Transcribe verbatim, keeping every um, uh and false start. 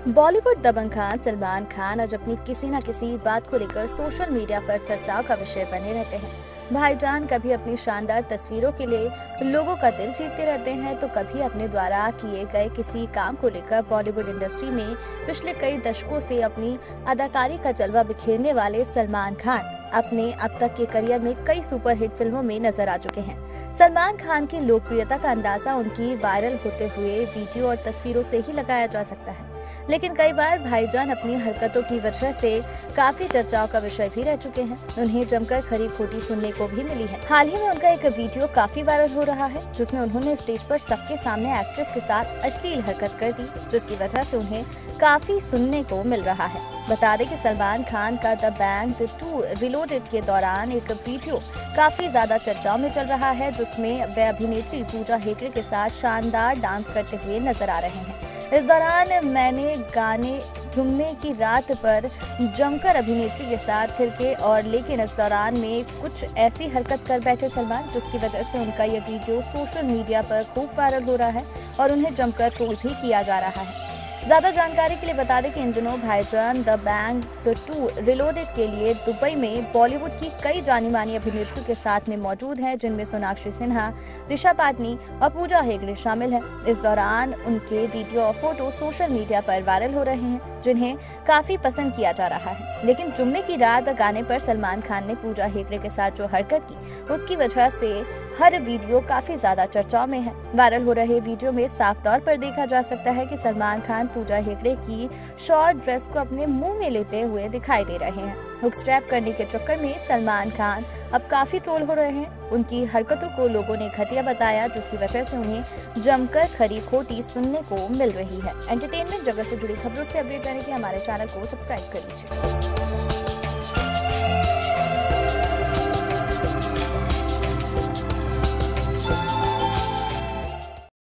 बॉलीवुड दबंग खान सलमान खान आज अपनी किसी न किसी बात को लेकर सोशल मीडिया पर चर्चाओं का विषय बने रहते हैं। भाईजान कभी अपनी शानदार तस्वीरों के लिए लोगों का दिल जीतते रहते हैं, तो कभी अपने द्वारा किए गए किसी काम को लेकर बॉलीवुड इंडस्ट्री में पिछले कई दशकों से अपनी अदाकारी का जलवा बिखेरने वाले सलमान खान अपने अब तक के करियर में कई सुपरहिट फिल्मों में नजर आ चुके हैं। सलमान खान की लोकप्रियता का अंदाजा उनकी वायरल होते हुए वीडियो और तस्वीरों से ही लगाया जा सकता है, लेकिन कई बार भाईजान अपनी हरकतों की वजह से काफी चर्चाओं का विषय भी रह चुके हैं। उन्हें जमकर खरी खोटी सुनने को भी मिली है। हाल ही में उनका एक वीडियो काफी वायरल हो रहा है, जिसमें उन्होंने स्टेज पर सबके सामने एक्ट्रेस के साथ अश्लील हरकत कर दी, जिसकी वजह से उन्हें काफी सुनने को मिल रहा है। बता दें कि सलमान खान का Dabangg the tour reloaded के दौरान एक वीडियो काफी ज्यादा चर्चाओं में चल रहा है, जिसमें वे अभिनेत्री पूजा हेगड़े के साथ शानदार डांस करते हुए नजर आ रहे हैं। इस दौरान मैंने गाने जुम्मे की रात पर जमकर अभिनेत्री के साथ थिरके और लेकिन इस दौरान में कुछ ऐसी हरकत कर बैठे सलमान, जिसकी वजह से उनका ये वीडियो सोशल मीडिया पर खूब वायरल हो रहा है और उन्हें जमकर ट्रोल भी किया जा रहा है। ज्यादा जानकारी के लिए बता दें कि इन दिनों भाईजान Dabangg the tour reloaded के लिए दुबई में बॉलीवुड की कई जानी मानी अभिनेत्रियों के साथ में मौजूद हैं, जिनमें सोनाक्षी सिन्हा, दिशा पाटनी और पूजा हेगड़े शामिल हैं। इस दौरान उनके वीडियो और फोटो सोशल मीडिया पर वायरल हो रहे हैं, जिन्हें काफी पसंद किया जा रहा है। लेकिन जुम्मे की रात गाने पर सलमान खान ने पूजा हेगड़े के साथ जो हरकत की, उसकी वजह से हर वीडियो काफी ज्यादा चर्चाओं में है। वायरल हो रहे वीडियो में साफ तौर पर देखा जा सकता है कि सलमान खान पूजा हेगड़े की शॉर्ट ड्रेस को अपने मुंह में लेते हुए दिखाई दे रहे हैं। हुक स्ट्रैप करने के चक्कर में सलमान खान अब काफी ट्रोल हो रहे हैं। उनकी हरकतों को लोगों ने घटिया बताया, जिसकी वजह से उन्हें जमकर खरी खोटी सुनने को मिल रही है। एंटरटेनमेंट जगत से जुड़ी खबरों से अपडेट रहने के लिए हमारे चैनल को सब्सक्राइब कर लीजिए।